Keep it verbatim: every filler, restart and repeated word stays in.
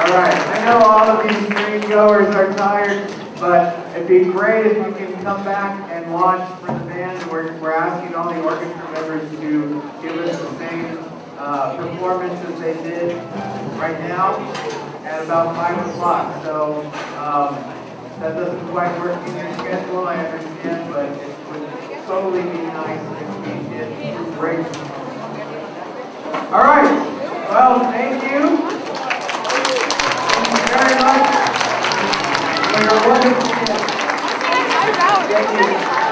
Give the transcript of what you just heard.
All right, I know all of these screen goers are tired, but it'd be great if you can come back and watch for the band. We're, we're asking all the orchestra members to give us the same uh, performance as they did right now at about five o'clock. So um, that doesn't quite work in your schedule, I understand, but it would totally be nice if we did great. All right. Well, thank you. Thank you very much for your wonderful gift. Thank you.